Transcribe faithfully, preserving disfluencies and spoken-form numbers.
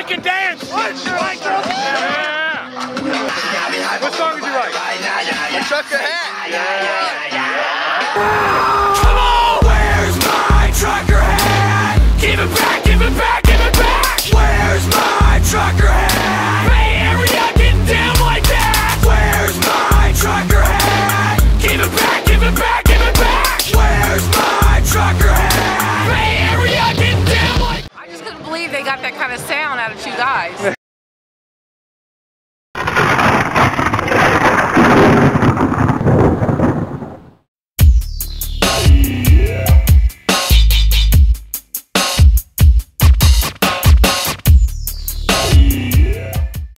can dance! What? Like girls? Yeah! What song did you write? The trucker hat! Yeah! Come on! Where's my trucker hat? Give it back, give it back, give it back! Where's my trucker hat? Bay Area getting down like that! Where's my trucker hat? Give it back, give it back, give it back! Where's my trucker hat? Bay Area getting down like I just couldn't believe they got that kind of sound out of two guys.